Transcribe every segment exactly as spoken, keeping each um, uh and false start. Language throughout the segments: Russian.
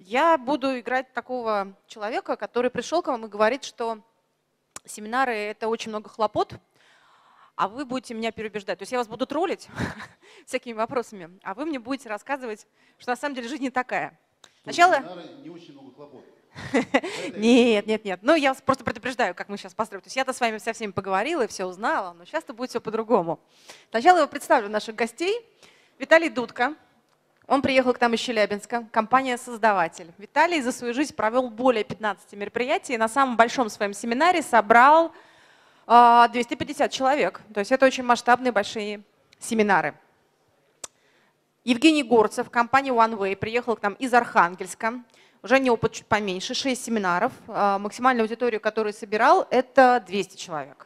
Я буду играть такого человека, который пришел к вам и говорит, что семинары — это очень много хлопот, а вы будете меня переубеждать. То есть я вас буду троллить всякими вопросами, а вы мне будете рассказывать, что на самом деле жизнь не такая. Сначала... Семинары не очень много хлопот. Нет, нет, нет. Ну, я вас просто предупреждаю, как мы сейчас построим. То есть я-то с вами со всеми поговорила и все узнала, но сейчас-то будет все по-другому. Сначала я представлю наших гостей. Виталий Дудко. Он приехал к нам из Челябинска, компания-создаватель. Виталий за свою жизнь провел более пятнадцати мероприятий и на самом большом своем семинаре собрал э, двести пятьдесят человек. То есть это очень масштабные большие семинары. Евгений Горцев, компания OneWay, приехал к нам из Архангельска. Уже не опыт чуть поменьше, шесть семинаров. Э, максимальную аудиторию, которую собирал, это двести человек.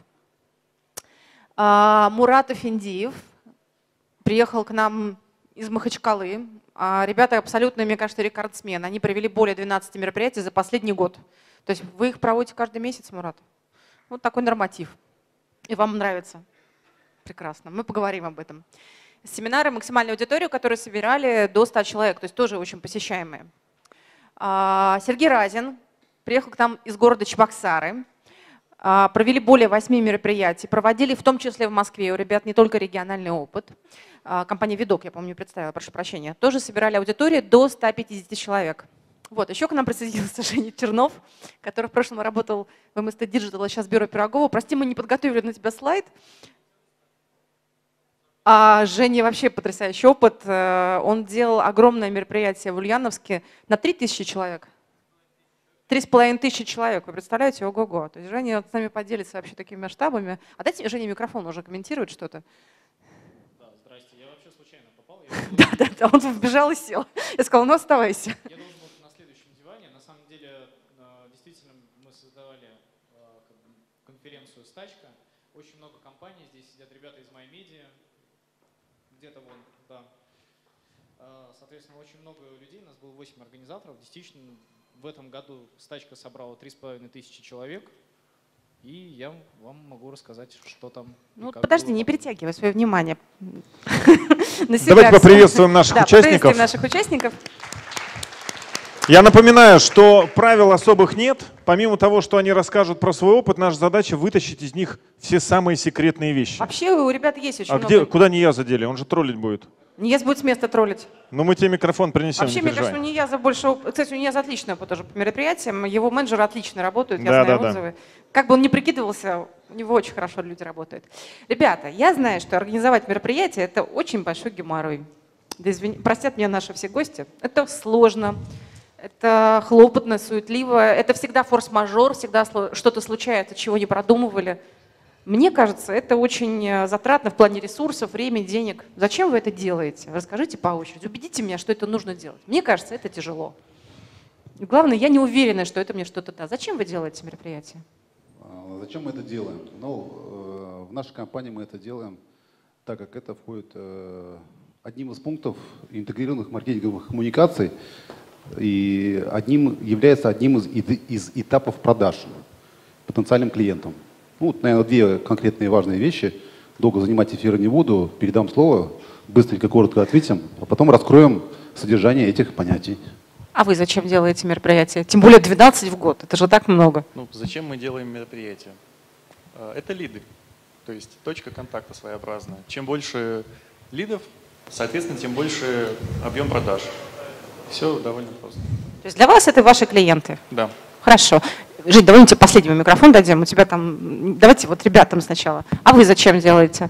Э, Мурат Афендиев приехал к нам из Махачкалы. А ребята абсолютно, мне кажется, рекордсмены. Они провели более двенадцати мероприятий за последний год. То есть вы их проводите каждый месяц, Мурат? Вот такой норматив. И вам нравится? Прекрасно. Мы поговорим об этом. Семинары максимальную аудиторию, которую собирали до ста человек, то есть тоже очень посещаемые. Сергей Разин приехал к нам из города Чебоксары. Провели более восьми мероприятий, проводили в том числе в Москве. У ребят не только региональный опыт. Компания «Видок», я помню, представила, прошу прощения, тоже собирали аудиторию до ста пятидесяти человек. Вот, еще к нам присоединился Женя Чернов, который в прошлом работал в эм эс тэ Digital, а сейчас Бюро Пирогова. Прости, мы не подготовили на тебя слайд. А Женя вообще потрясающий опыт. Он делал огромное мероприятие в Ульяновске на три тысячи человек. Три с половиной тысячи человек, вы представляете? Ого-го. То есть Женя вот с нами поделится вообще такими масштабами. А дайте Жене микрофон, уже комментирует что-то. Да, здрасте, я вообще случайно попал. Да, да, да, он вбежал и сел. Я сказал, ну оставайся. Я должен был на следующем диване. На самом деле, действительно, мы создавали конференцию «Стачка». Очень много компаний, здесь сидят ребята из MyMedia, где-то вон, да. Соответственно, очень много людей, у нас было восемь организаторов. Действительно, в этом году «Стачка» собрала три с половиной тысячи человек, и я вам могу рассказать, что там. Ну, подожди, было. Не перетягивай свое внимание. Давайте поприветствуем наших да, участников. наших участников. Я напоминаю, что правил особых нет. Помимо того, что они расскажут про свой опыт, наша задача вытащить из них все самые секретные вещи. Вообще у ребят есть очень а много. Где, куда Нияз задели? Он же троллить будет. Нияз будет с места троллить. Ну мы тебе микрофон принесем. Вообще, мне кажется, у Нияза больше... Кстати, у Нияз отличный опыт тоже по мероприятиям. Его менеджеры отлично работают, я да, знаю да, отзывы. Да. Как бы он ни прикидывался, у него очень хорошо люди работают. Ребята, я знаю, что организовать мероприятие — это очень большой геморрой. Да извини, простят меня наши все гости. Это сложно, это хлопотно, суетливо, это всегда форс-мажор, всегда что-то случается, чего не продумывали. Мне кажется, это очень затратно в плане ресурсов, времени, денег. Зачем вы это делаете? Расскажите по очереди. Убедите меня, что это нужно делать. Мне кажется, это тяжело. И главное, я не уверена, что это мне что-то даст. Зачем вы делаете мероприятие? Зачем мы это делаем? Ну, в нашей компании мы это делаем, так как это входит одним из пунктов интегрированных маркетинговых коммуникаций и одним, является одним из, из этапов продаж потенциальным клиентам. Ну, вот, наверное, две конкретные важные вещи. Долго занимать эфира не буду. Передам слово, быстренько, коротко ответим, а потом раскроем содержание этих понятий. А вы зачем делаете мероприятие? Тем более двенадцать в год. Это же так много. Ну, зачем мы делаем мероприятие? Это лиды. То есть точка контакта своеобразная. Чем больше лидов, соответственно, тем больше объем продаж. Все довольно просто. То есть для вас это ваши клиенты? Да. Хорошо. Жень, давай мы тебе последний микрофон дадим. У тебя там, давайте вот ребятам сначала. А вы зачем делаете?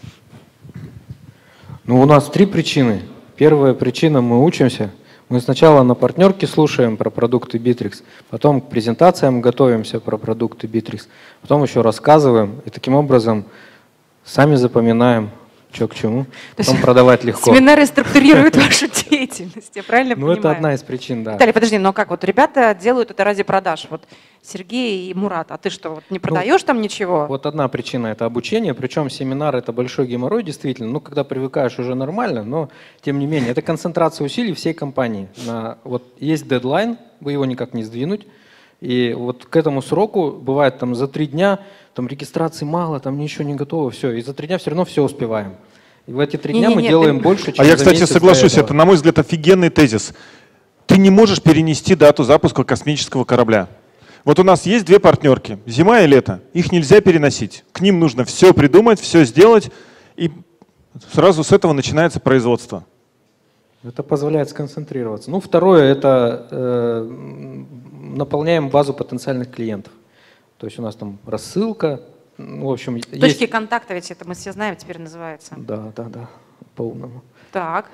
Ну, у нас три причины. Первая причина — мы учимся. Мы сначала на партнерке слушаем про продукты Bittrex, потом к презентациям готовимся про продукты Bittrex, потом еще рассказываем и таким образом сами запоминаем, что к чему, потом продавать легко. Семинары структурируют вашу деятельность, я правильно понимаю? Ну, это одна из причин, да. Виталий, подожди, но как вот ребята делают это ради продаж? Вот Сергей и Мурат, а ты что, вот не продаешь ну, там ничего? Вот одна причина — это обучение, причем семинар — это большой геморрой, действительно. Ну, когда привыкаешь, уже нормально, но тем не менее, это концентрация усилий всей компании. На, вот есть дедлайн, вы его никак не сдвинуть, и вот к этому сроку бывает там за три дня, там регистрации мало, там ничего не готово, все, и за три дня все равно все успеваем. И в эти три дня не, не, мы не, делаем ты... больше, чем А я, за кстати, месяц соглашусь, это, на мой взгляд, офигенный тезис. ты не можешь перенести дату запуска космического корабля. Вот у нас есть две партнерки, зима и лето. Их нельзя переносить. К ним нужно все придумать, все сделать, и сразу с этого начинается производство. Это позволяет сконцентрироваться. Ну, второе, это э, наполняем базу потенциальных клиентов. То есть у нас там рассылка. Ну, в общем, Точки есть... контакта, ведь это мы все знаем, теперь называется. Да, да, да, по-умному. Так.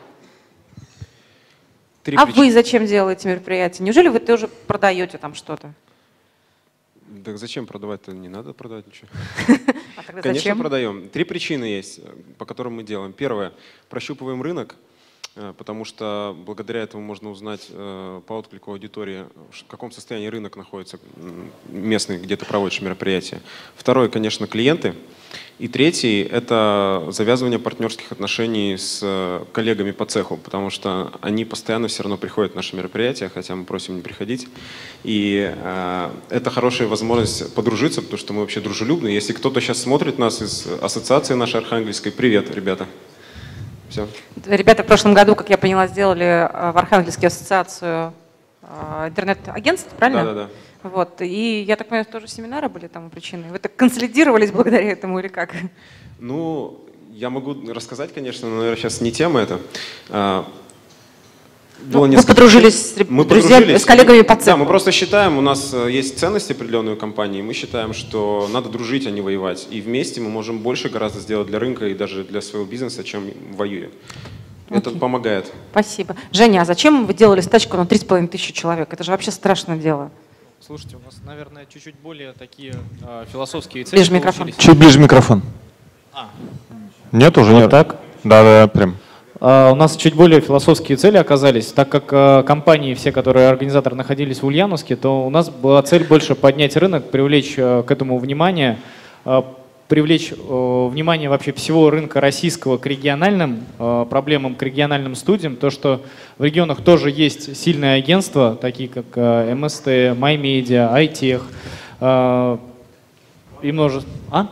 Три А причин- вы зачем делаете мероприятие? Неужели вы тоже продаете там что-то? Так зачем продавать-то? Не надо продавать ничего. А тогда Конечно, зачем? продаем. Три причины есть, по которым мы делаем. Первое. Прощупываем рынок, э, потому что благодаря этому можно узнать э, по отклику аудитории, в каком состоянии рынок находится м, местный, где ты проводишь мероприятие. Второе, конечно, клиенты. И третий – это завязывание партнерских отношений с э, коллегами по цеху, потому что они постоянно все равно приходят на наши мероприятия, хотя мы просим не приходить. И э, это хорошая возможность подружиться, потому что мы вообще дружелюбны. Если кто-то сейчас смотрит нас из ассоциации нашей Архангельской, привет, ребята. Все. Ребята в прошлом году, как я поняла, сделали э, в Архангельске ассоциацию э, интернет-агентств, правильно? Да, да, да. Вот. И я так понимаю, тоже семинары были тому причиной. Вы так консолидировались благодаря этому или как? Ну, я могу рассказать, конечно, но, наверное, сейчас не тема это. А, Ну, было вы несколько- подружились с реб- Мы друзьями, подружились. с коллегами по цеху. Да, мы просто считаем, у нас э, есть ценности определенные у компании, мы считаем, что надо дружить, а не воевать. И вместе мы можем больше гораздо сделать для рынка и даже для своего бизнеса, чем воюя. Это Окей. помогает. Спасибо. Женя, а зачем вы делали стачку на три с половиной тысячи человек? Это же вообще страшное дело. Слушайте, у нас, наверное, чуть-чуть более такие э, философские цели Ближе микрофон. получились. Чуть ближе микрофон. А. Нет, уже Вот нет. так? Да, да, прям. А, У нас чуть более философские цели оказались, так как а, компании, все, которые организаторы, находились в Ульяновске, то у нас была цель больше поднять рынок, привлечь а, к этому внимание, а, привлечь а, внимание вообще всего рынка российского к региональным а, проблемам, к региональным студиям, то, что в регионах тоже есть сильные агентства, такие как а, эм эс тэ, MyMedia, iTech а, и множество... А?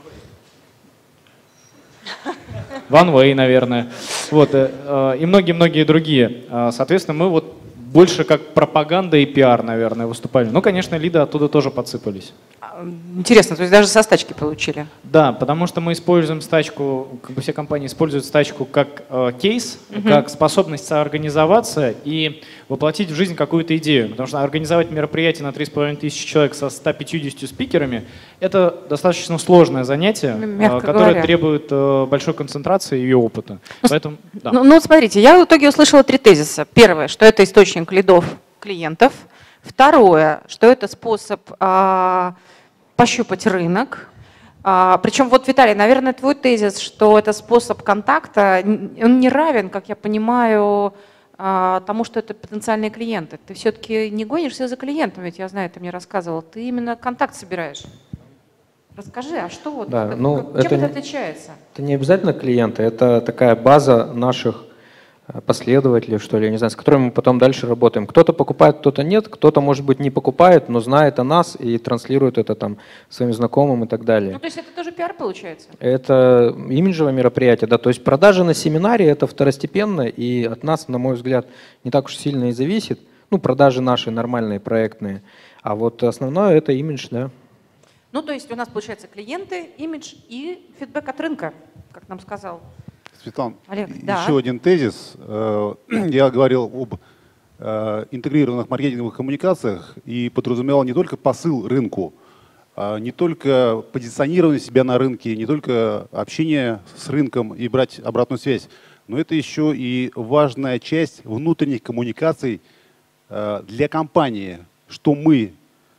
OneWay, наверное, вот, э, э, и многие-многие другие. Э, Соответственно, мы вот больше как пропаганда и пиар, наверное, выступали. Ну, конечно, лиды оттуда тоже подсыпались. А, Интересно, то есть даже со стачки получили? Да, потому что мы используем стачку, как бы все компании используют стачку как э, кейс, Мгм. как способность соорганизоваться и воплотить в жизнь какую-то идею. Потому что организовать мероприятие на три с половиной тысячи человек со ста пятьюдесятью спикерами – это достаточно сложное занятие, М- мягко э, которое говоря. требует э, большой концентрации и опыта. Поэтому, да. Ну, ну вот смотрите, я в итоге услышала три тезиса. Первое, что это источник лидов клиентов. Второе, что это способ а, пощупать рынок. А, причем вот, Виталий, наверное, твой тезис, что это способ контакта, н- он не равен, как я понимаю, а, тому, что это потенциальные клиенты. Ты все-таки не гонишься за клиентом, ведь я знаю, ты мне рассказывал, ты именно контакт собираешь. Расскажи, а что вот, Да, это- ну, как- чем это это не- отличается? Это не обязательно клиенты, это такая база наших э, последователей, что ли, я не знаю, с которыми мы потом дальше работаем. Кто-то покупает, кто-то нет, кто-то, может быть, не покупает, но знает о нас и транслирует это там своим знакомым и так далее. Ну, то есть это тоже пиар получается? Это имиджевое мероприятие, да, то есть продажи на семинаре это второстепенно, и от нас, на мой взгляд, не так уж сильно и зависит. Ну, продажи наши нормальные, проектные, а вот основное это имидж, да. Ну, то есть у нас получается клиенты, имидж и фидбэк от рынка, как нам сказал. Светлана, Олег, и- да. еще один тезис. Э, Я говорил об э, интегрированных маркетинговых коммуникациях и подразумевал не только посыл рынку, а не только позиционирование себя на рынке, не только общение с рынком и брать обратную связь, но это еще и важная часть внутренних коммуникаций э, для компании, что мы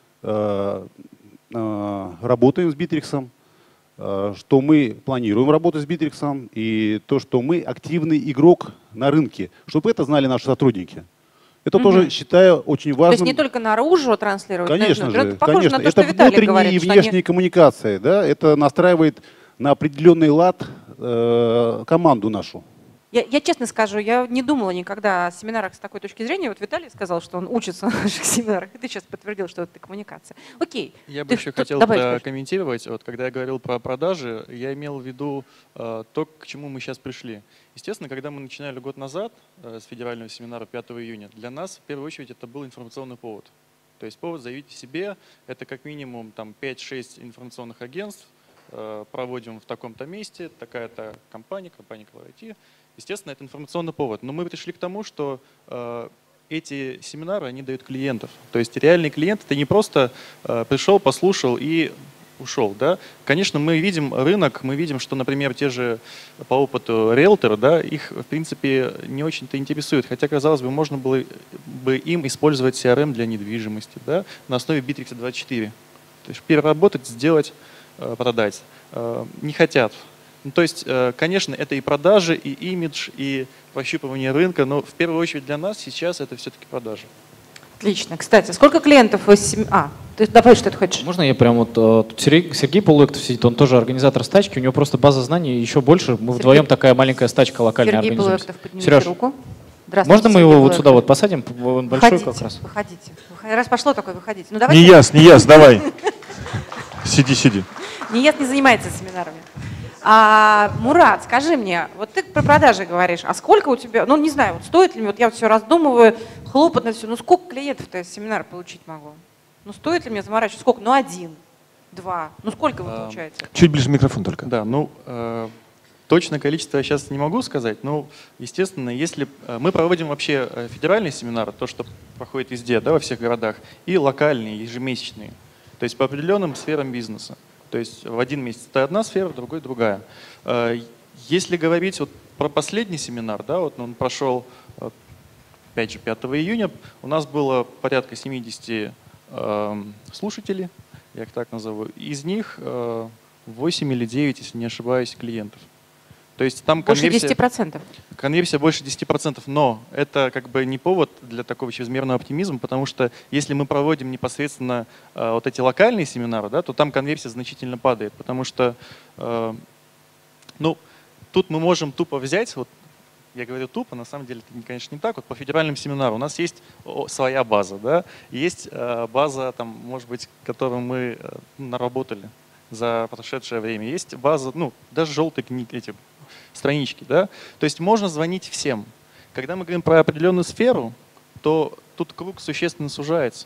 э, э, работаем с Битриксом, э, что мы планируем работать с Битриксом и то, что мы активный игрок на рынке, чтобы это знали наши сотрудники. Это Мгм. тоже считаю очень То есть важным. не только наружу транслировать, но и Конечно внутрь. же, Это похоже конечно. на то, Это что Виталий внутренние говорит, и что они- внешние коммуникации, да, это настраивает на определенный лад э, команду нашу. Я, я честно скажу, я не думала никогда о семинарах с такой точки зрения. Вот Виталий сказал, что он учится на наших семинарах, и ты сейчас подтвердил, что это коммуникация. Окей. Я бы Ты еще что- хотел добавить хочешь? прокомментировать. Вот, когда я говорил про продажи, я имел в виду э, то, к чему мы сейчас пришли. Естественно, когда мы начинали год назад э, с федерального семинара пятого июня, для нас в первую очередь это был информационный повод. То есть повод заявить о себе, это как минимум там, пять-шесть информационных агентств, э, проводим в таком-то месте, такая-то компания, компания Color ай ти. Естественно, это информационный повод. Но мы пришли к тому, что э, эти семинары, они дают клиентов. То есть реальный клиент — это не просто э, пришел, послушал и ушел. Да? Конечно, мы видим рынок, мы видим, что, например, те же по опыту риэлторы, да, их, в принципе, не очень-то интересует. Хотя, казалось бы, можно было бы им использовать си ар эм для недвижимости, да, на основе Bittrex двадцать четыре. То есть переработать, сделать, э, продать. Э, не хотят. Ну, то есть, конечно, это и продажи, и имидж, и прощупывание рынка, но в первую очередь для нас сейчас это все-таки продажи. Отлично. Кстати, сколько клиентов из семи... А, ты добавить, что ты хочешь? Можно я прям вот... э, Тут Сергей, Сергей Полуэктов сидит, он тоже организатор стачки, у него просто база знаний еще больше. Мы Сергей- вдвоем такая маленькая стачка локальная Сергей организуемся. Полуэктов, поднимите Сереж, руку. Здравствуйте, можно мы Сергей его вот Полуэктов. сюда вот посадим? Он большой Выходите, как раз. выходите. Выходи- Раз пошло такое, выходите. Ну, Не давайте. яс, не яс, давай. Сиди, сиди. Ниес не занимается семинарами. А, Мурат, скажи мне, вот ты про продажи говоришь, а сколько у тебя, ну не знаю, вот стоит ли мне, вот я вот все раздумываю, хлопотно все, ну сколько клиентов-то я с семинара получить могу? Ну стоит ли мне заморачиваться? Сколько? Ну один, два, ну сколько вы А, получаете? Чуть ближе микрофон только. Да, ну, э, точное количество я сейчас не могу сказать, но, естественно, если э, мы проводим вообще э, федеральные семинары, то, что проходит везде, да, во всех городах, и локальные, ежемесячные, то есть по определенным сферам бизнеса. То есть в один месяц это одна сфера, в другой другая. Э, Если говорить вот про последний семинар, да, вот он прошел, э, опять же, пятого июня, у нас было порядка семидесяти э, слушателей, я их так назову. Из них э, восемь или девять, если не ошибаюсь, клиентов. То есть там Больше конверсия, десяти процентов. конверсия больше десяти процентов, но это как бы не повод для такого чрезмерного оптимизма, потому что если мы проводим непосредственно э, вот эти локальные семинары, да, то там конверсия значительно падает, потому что э, ну, тут мы можем тупо взять, вот я говорю тупо, на самом деле это, конечно, не так. Вот по федеральным семинарам у нас есть своя база, да, есть э, база, там, может быть, которую мы э, наработали за прошедшее время. Есть база, ну, даже желтые книги, эти странички, да. То есть можно звонить всем. Когда мы говорим про определенную сферу, то тут круг существенно сужается.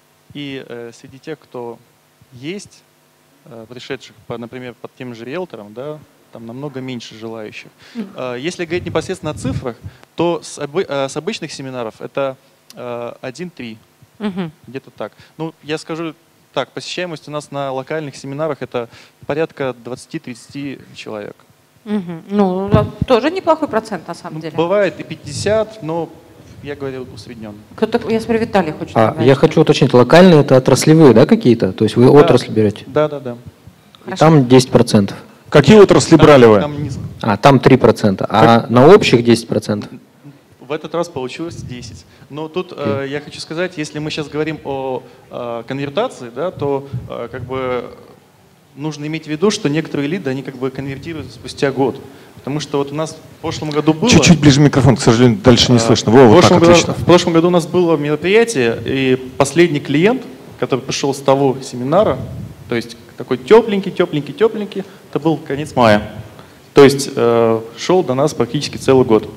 И э, среди тех, кто есть, э, пришедших, по, например, под тем же риэлтором, да, там намного меньше желающих. Э, если говорить непосредственно о цифрах, то с, обы, э, с обычных семинаров это э, один-три, Мгм. где-то так. Ну, я скажу так, посещаемость у нас на локальных семинарах это порядка двадцати-тридцати человек. Мгм. Ну, да, тоже неплохой процент на самом Ну, деле. бывает и пятьдесят, но я говорил усредненно. Кто-то, я смотрю, Виталий хочет А, добавить. я хочу уточнить, локальные это отраслевые, да, какие-то? То есть вы отрасль берете? Да, да, да. И Хорошо. там десять процентов. Какие отрасли брали вы? Там низко. А, там три процента. А на общих десять процентов? В этот раз получилось десять. Но тут э, я хочу сказать, если мы сейчас говорим о э, конвертации, да, то э, как бы нужно иметь в виду, что некоторые лиды, они как бы конвертируются спустя год. Потому что вот у нас в прошлом году было... Чуть-чуть ближе микрофон, к сожалению, дальше не э, слышно. в, Во, вот так прошлом году, отлично. в прошлом году у нас было мероприятие, и последний клиент, который пришел с того семинара, то есть такой тепленький, тепленький, тепленький, это был конец мая. То есть э, шел до нас практически целый год.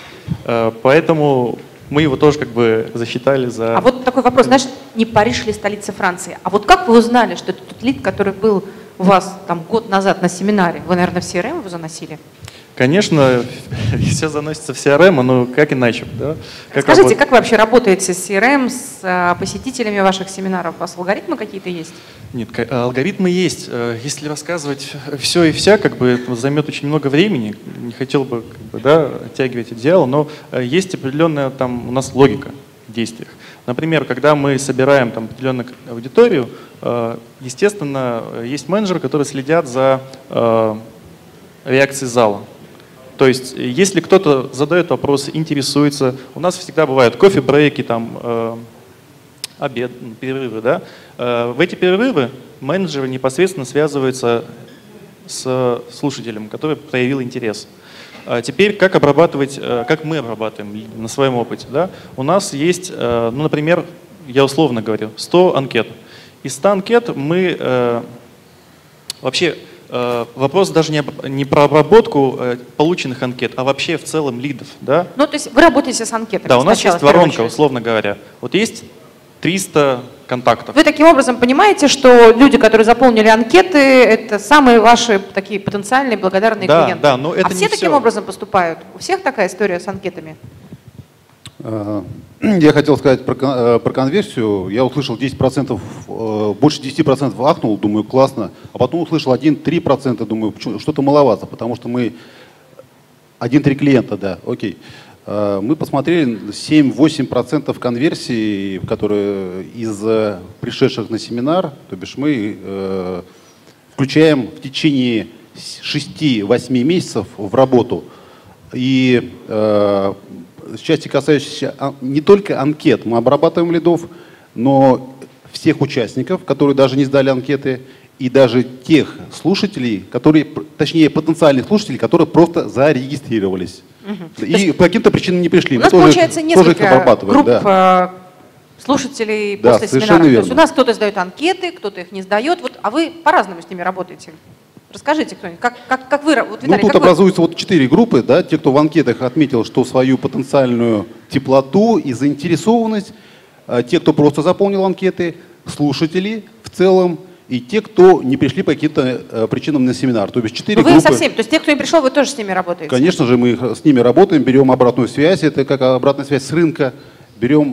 Э, поэтому мы его тоже как бы засчитали за... А вот такой вопрос, знаешь, не Париж ли столица Франции? А вот как вы узнали, что это тот лид, который был у вас там год назад на семинаре? Вы, наверное, в си эр эм его заносили? Конечно, все заносится в си ар эм, но как иначе? Да? Как Скажите, работать? как вы вообще работаете с си эр эм, с а, посетителями ваших семинаров? У вас алгоритмы какие-то есть? Нет, ка- алгоритмы есть. Э, Если рассказывать все и вся, как бы это займет очень много времени. Не хотел бы, как бы, да, оттягивать идеал, но э, есть определенная там у нас логика в действиях. Например, когда мы собираем там определенную аудиторию, э, естественно, есть менеджеры, которые следят за э, реакцией зала. То есть, если кто-то задает вопросы, интересуется, у нас всегда бывают кофе-брейки, там, э, обед, перерывы, да. Э, в эти перерывы менеджеры непосредственно связываются с слушателем, который проявил интерес. А теперь как обрабатывать, э, как мы обрабатываем на своем опыте. Да? У нас есть, э, ну, например, я условно говорю, сто анкет. Из ста анкет мы э, вообще э, вопрос даже не, об- не про обработку э, полученных анкет, а вообще в целом лидов. Да, Ну, то есть вы работаете с анкетами да у нас сначала, есть в первую воронка, очередь. условно говоря. Вот есть триста контактов. Вы таким образом понимаете, что люди, которые заполнили анкеты, это самые ваши такие потенциальные благодарные Да, клиенты. да, но это а не все таким всё. образом поступают? У всех такая история с анкетами? Э, Я хотел сказать про, кон- э, про конверсию. Я услышал десять процентов, э, больше десяти процентов ахнул, думаю, классно. А потом услышал один-три процента, думаю, почему- что-то маловато, потому что мы один-три клиента, да, окей. Э, Мы посмотрели семь-восемь процентов конверсии, которые из э, пришедших на семинар, то бишь мы э, включаем в течение шести-восьми месяцев в работу. И э, в части, касающейся а, не только анкет, мы обрабатываем лидов, но всех участников, которые даже не сдали анкеты, и даже тех слушателей, которые, п- точнее потенциальных слушателей, которые просто зарегистрировались. И по каким-то причинам не пришли. У Мы нас тоже- получается тоже их несколько обрабатываем, групп да. э, слушателей Да, после совершенно семинара. То есть верно. у нас кто-то сдает анкеты, кто-то их не сдает. Вот, а вы по-разному с ними работаете. Расскажите кто-нибудь, как, как, как вы, ра- вот, Ну, Виталий, тут как вы- образуются вот четыре группы, да, те, кто в анкетах отметил, что свою потенциальную теплоту и заинтересованность, а, те, кто просто заполнил анкеты, слушатели в целом, и те, кто не пришли по каким-то э, причинам на семинар. То есть четыре Ну, вы группы. со всеми, то есть те, кто не пришел, вы тоже с ними работаете? Конечно же, мы их- с ними работаем, берем обратную связь, это как обратная связь с рынка, берем,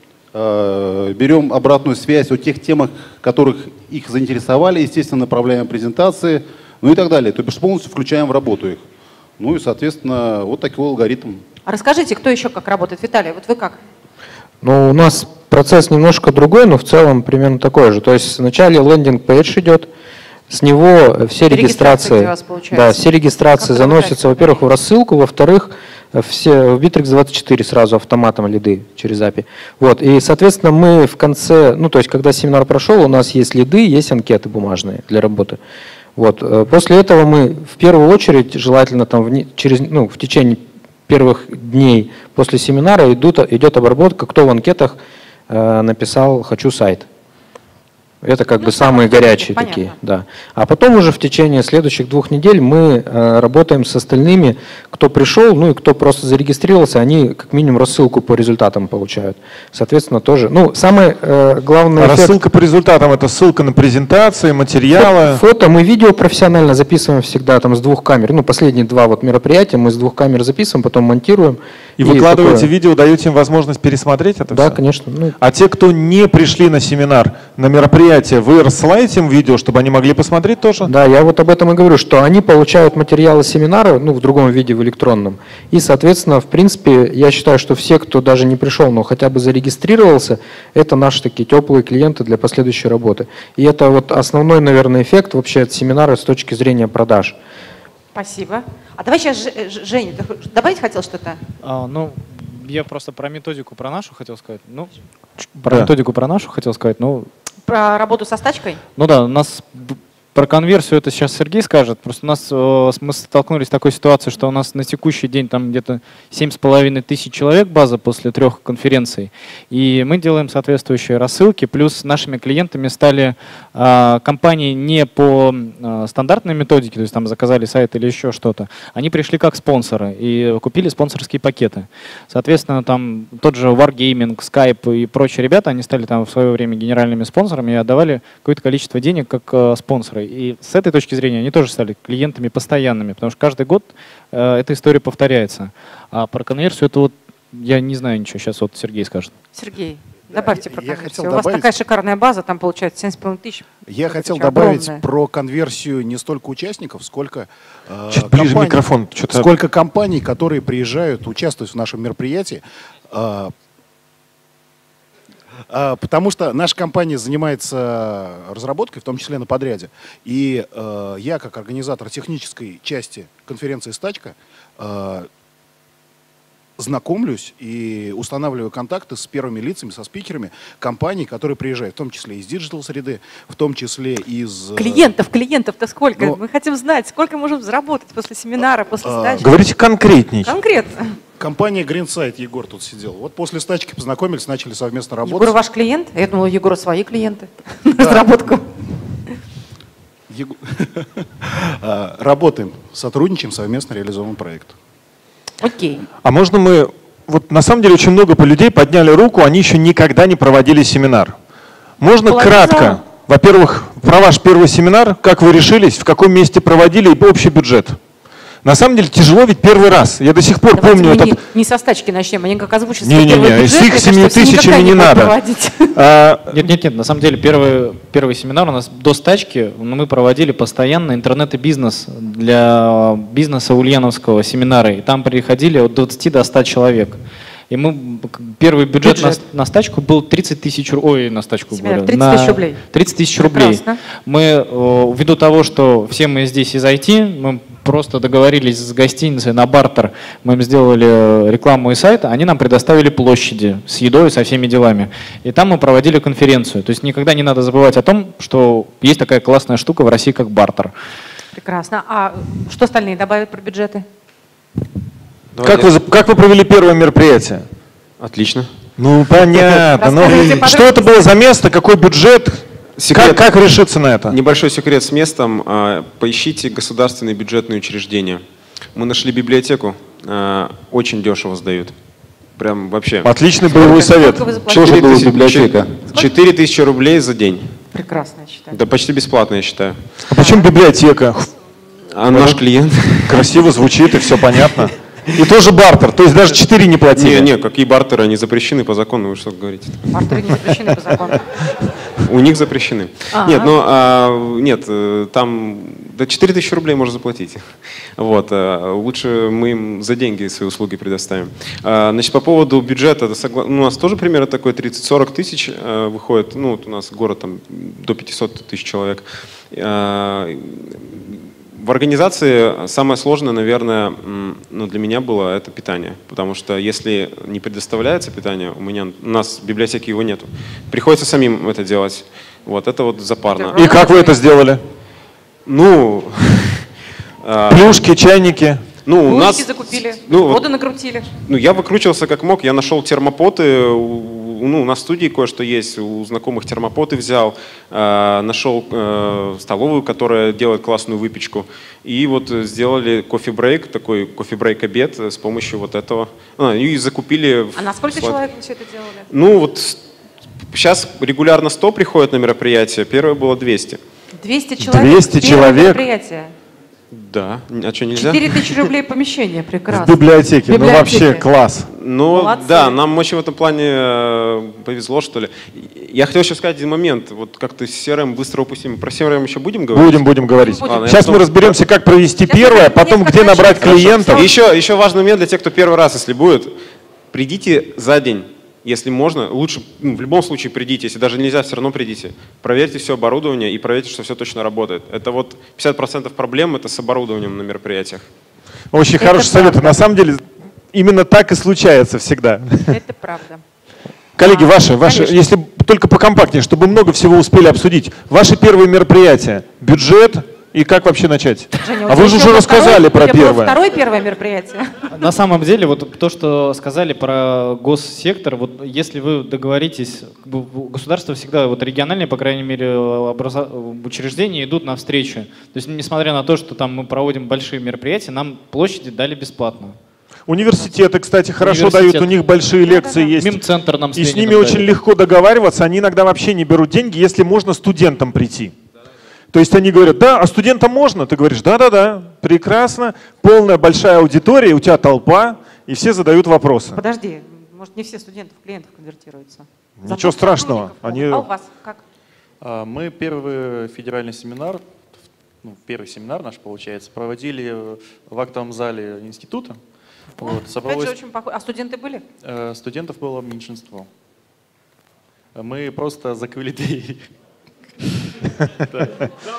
э, берем обратную связь о тех темах, которых их заинтересовали, естественно, направляем презентации, ну и так далее. То бишь полностью включаем в работу их. Ну и, соответственно, вот такой алгоритм. А расскажите, кто еще как работает? Виталий, вот вы как? Ну, у нас процесс немножко другой, но в целом примерно такой же. То есть вначале лендинг-пейдж идет, с него все Регистрация, регистрации, где у вас получается? да, все регистрации Как заносятся, это во-первых, в рассылку, во-вторых, все в Bittrex двадцать четыре сразу автоматом лиды через эй пи ай. Вот, и, соответственно, мы в конце, ну, то есть, когда семинар прошел, у нас есть лиды, есть анкеты бумажные для работы. Вот, э, после этого мы в первую очередь, желательно там в, не- через, ну, в течение первых дней после семинара идут, идет обработка, кто в анкетах э, написал «хочу сайт». Это как Ну, бы самые самые горячие понятно. такие. Да. А потом уже в течение следующих двух недель мы э, работаем с остальными, кто пришел, ну и кто просто зарегистрировался, они как минимум рассылку по результатам получают. Соответственно, тоже. Ну, самый э, главный А эффект- рассылка по результатам — это ссылка на презентации, материалы. Фото мы видео профессионально записываем всегда там с двух камер. Ну, последние два вот мероприятия мы с двух камер записываем, потом монтируем. И выкладываете такое- видео, даете им возможность пересмотреть это Да, все? конечно. Ну, А те, кто не пришли на семинар, на мероприятие, вы рассылаете им видео, чтобы они могли посмотреть тоже? да, я вот об этом и говорю, что они получают материалы семинара, ну, в другом виде, в электронном. И, соответственно, в принципе, я считаю, что все, кто даже не пришел, но хотя бы зарегистрировался, это наши такие теплые клиенты для последующей работы. И это вот основной, наверное, эффект вообще от семинара с точки зрения продаж. Спасибо. А давай сейчас, Ж- Ж- Женя, ты х- добавить хотел что-то? А, ну, я просто про методику про нашу хотел сказать. Ну, про Да. методику про нашу хотел сказать. Ну, Про работу со стачкой? Ну да, у нас б- про конверсию это сейчас Сергей скажет. Просто у нас э, с- мы столкнулись с такой ситуацией, что у нас на текущий день там где-то семь с половиной тысяч человек база после трех конференций. И мы делаем соответствующие рассылки. Плюс нашими клиентами стали э, компании не по э, стандартной методике, то есть там заказали сайт или еще что-то. Они пришли как спонсоры и купили спонсорские пакеты. Соответственно, там тот же Wargaming, Skype и прочие ребята, они стали там в свое время генеральными спонсорами и отдавали какое-то количество денег как э, спонсоры. И с этой точки зрения они тоже стали клиентами постоянными, потому что каждый год э, эта история повторяется. А про конверсию это вот я не знаю ничего. Сейчас вот Сергей скажет. Сергей, добавьте про я конверсию. хотел У вас добавить- такая шикарная база, там получается семь с половиной тысяч. Я Это хотел очень добавить огромная. про конверсию не столько участников, сколько э, Чуть ближе компаний, микрофон, что-то- сколько компаний, которые приезжают, участвуют в нашем мероприятии. э, э, Потому что наша компания занимается разработкой, в том числе на подряде. И э, я, как организатор технической части конференции «Стачка», э, знакомлюсь и устанавливаю контакты с первыми лицами, со спикерами компаний, которые приезжают, в том числе из диджитал-среды, в том числе из... Клиентов, клиентов-то сколько? Но- Мы хотим знать, сколько можем заработать после семинара, после А, стачки. Говорите конкретней. Конкретно. Компания Greenside, Егор тут сидел. Вот после стачки познакомились, начали совместно работать. Егор ваш клиент? Я думала, у Егора свои клиенты на разработку. Его- А, Работаем, сотрудничаем, совместно реализовываем проект. Окей. А можно мы... Вот на самом деле очень много по людей подняли руку, они еще никогда не проводили семинар. Можно Половина кратко, зала. во-первых, про ваш первый семинар, как вы решились, в каком месте проводили и общий бюджет. На самом деле тяжело ведь первый раз. Я до сих пор Давайте помню мы этот... не, не со стачки начнем, они как озвучат Не-не-не, свой первый с бюджет, их мне семью кажется, все тысячами никогда не будут надо. проводить. А, Нет, нет, нет. На самом деле первый, первый семинар у нас до стачки мы проводили постоянно интернет и бизнес для бизнеса ульяновского семинара. И там приходили от двадцати до ста человек. И мы первый бюджет, Бюджет. На, на стачку был тридцать тысяч рублей. Ой, на стачку Семинар, говорю. тридцать на тысяч рублей. тридцать тысяч рублей. Прекрасно. Мы, э, ввиду того, что все мы здесь из ай ти, мы просто договорились с гостиницей на бартер, мы им сделали рекламу и сайт, они нам предоставили площади с едой, со всеми делами. И там мы проводили конференцию. То есть никогда не надо забывать о том, что есть такая классная штука в России, как бартер. Прекрасно. А что остальные добавят про бюджеты? как, вы, за- как вы провели первое мероприятие? Отлично. Ну, понятно. Но Рассказывайте что это было за место, какой бюджет? Секрет. Как, как решиться на это? Небольшой секрет с местом. А, Поищите государственные бюджетные учреждения. Мы нашли библиотеку. а, Очень дешево сдают. Прям вообще. Отличный боевой совет. Сколько вы заплатили? Что же четыре была тысячи- библиотека? четыре тысячи рублей за день. Прекрасно, я считаю. Да почти бесплатно, я считаю. А почему библиотека? А наш клиент? Красиво звучит и все понятно. И тоже бартер, то есть даже четыре не платили. Не, не, какие бартеры, они запрещены по закону, вы что говорите? Бартеры не запрещены по закону. У них запрещены. Ага. Нет, ну, а, нет, э, там до четыре тысячи рублей можно заплатить. Вот, а, лучше мы им за деньги свои услуги предоставим. А, значит, по поводу бюджета, это согла- ну, у нас тоже примерно такой тридцать-сорок тысяч э, выходит. Ну, вот у нас город там до пятисот тысяч человек. А, В организации самое сложное, наверное, м, ну, для меня было это питание. Потому что если не предоставляется питание, у меня, у нас в библиотеке его нету. Приходится самим это делать. Вот, это вот запарно. И как вы это сделали? Ну, а, Плюшки, чайники. ну, у Булочки нас, закупили, ну, вот- воду накрутили. ну, я выкручивался как мог, я нашел термопоты, у- ну, у нас в студии кое-что есть, у знакомых термопоты взял, э, нашел э, столовую, которая делает классную выпечку, и вот э, сделали кофе-брейк, такой кофе-брейк-обед с помощью вот этого, а, и закупили... в- А на сколько слад- человек вы все это делали? Ну, вот сейчас регулярно сто приходят на мероприятие, первое было двести. двести человек. двести Первое человек? мероприятие. Да, а что, нельзя? четыре тысячи рублей помещение, В прекрасно. библиотеке. Ну Библиотеке. вообще класс. Ну, Молодцы. да, нам очень в этом плане э, повезло, что ли. Я хотел еще сказать один момент. Вот как-то си ар эм быстро упустим. Про си ар эм еще будем говорить? Будем, будем говорить. Будем. Ладно, я Сейчас мы потом- разберемся, как провести Сейчас первое, мы потом несколько где набрать начнем. клиентов. И еще, еще важный момент для тех, кто первый раз, если будет. Придите за день, если можно. Лучше, ну, в любом случае придите. Если даже нельзя, все равно придите. Проверьте все оборудование и проверьте, что все точно работает. Это вот пятьдесят процентов проблем это с оборудованием на мероприятиях. Очень Это хороший совет. И правда. на самом деле именно так и случается всегда. Это правда. Коллеги, А, ваши, ваши, конечно. если только покомпактнее, чтобы много всего успели обсудить. Ваши первые мероприятия, бюджет и как вообще начать? Женя, у А тебя вы же еще уже было рассказали второе- про у тебя было первое. Второе первое мероприятие. На самом деле, вот то, что сказали про госсектор, вот если вы договоритесь, как бы государство всегда, вот региональные, по крайней мере, образа- учреждения идут навстречу. То есть, несмотря на то, что там мы проводим большие мероприятия, нам площади дали бесплатно. Университеты, кстати, хорошо Университет. дают, у них большие лекции Да-да-да. есть. Мимцентр нам И с Лениным ними дали. очень легко договариваться, они иногда вообще не берут деньги, если можно студентам прийти. То есть они говорят, да, а студентам можно? Ты говоришь, да-да-да, прекрасно, полная большая аудитория, у тебя толпа, и все задают вопросы. Подожди, может не все студенты в клиентов конвертируются? Ничего Зато страшного, сотрудников они- могут. А у вас как? А, Мы первый федеральный семинар, ну, первый семинар наш, получается, проводили в актовом зале института. Вот, Опять же, собралось, очень похоже. А студенты были? э, студентов было меньшинство. Мы просто закрыли двери.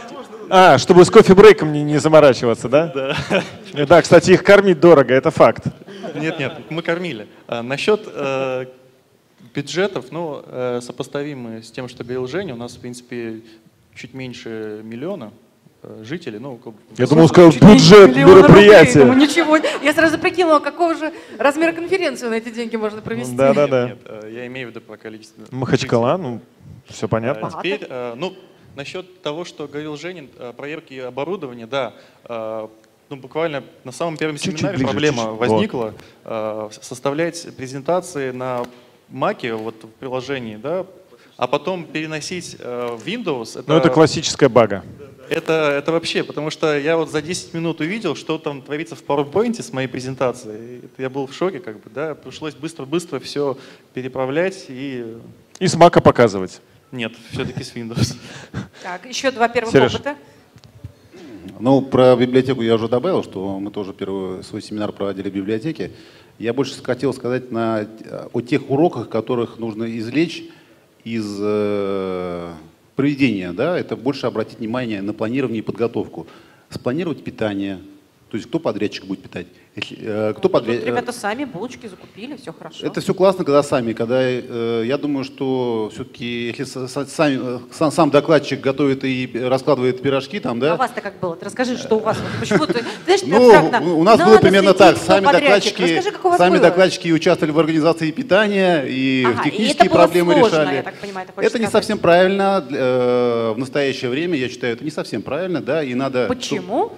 А, чтобы с кофе-брейком не, не заморачиваться, да? Да. Да, кстати, их кормить дорого, это факт. Нет, нет, мы кормили. А, насчет э, бюджетов, ну, э, сопоставимые с тем, что говорил Женя, у нас, в принципе, чуть меньше миллиона э, жителей. Ну, около- Я думал, сказал бюджет Миллион рублей. мероприятия. Думаю, ничего. Я сразу прикинула, какого же размера конференцию на эти деньги можно провести. Да, да, Нет, да. нет, э, я имею в виду про количество. Махачкала, ну, все А понятно. теперь, э, ну, насчет того, что говорил Женин, э, проверки оборудования, да, э, ну, буквально на самом первом Чуть-чуть семинаре ближе, проблема чуть-чуть. возникла. э, составлять презентации на Маке, вот в приложении, да, а потом переносить э, в Windows. Ну, это классическая бага. Это, это вообще, потому что я вот за десять минут увидел, что там творится в PowerPoint с моей презентацией. Это я был в шоке, как бы, да, пришлось быстро-быстро все переправлять и... И с мака показывать. Нет, все-таки с Windows. Так, еще два первых Сереж. опыта. Ну, про библиотеку я уже добавил, что мы тоже первый свой семинар проводили в библиотеке. Я больше хотел сказать на, о тех уроках, которых нужно извлечь из э, проведения. Да? Это больше обратить внимание на планирование и подготовку. Спланировать питание. То есть кто подрядчик будет питать? Если, э, кто Ну, тут подряд- ребята сами булочки закупили, все хорошо. Это все классно, когда сами, когда э, я думаю, что все-таки если с- с- сами, э, сам, сам докладчик готовит и раскладывает пирожки там, да? А у вас-то как было? Ты расскажи, что у вас. Вот почему ты, знаешь, ты Ну, абстрактно, у нас надо было примерно следить, так. кто Сами подрядчик. докладчики, Расскажи, как у вас сами было. докладчики участвовали в организации питания и Ага, в и технические это было проблемы сложно, решали. я так понимаю, ты хочешь Это не сказать. совсем правильно э, в настоящее время, я считаю, это не совсем правильно, да, и надо. Почему?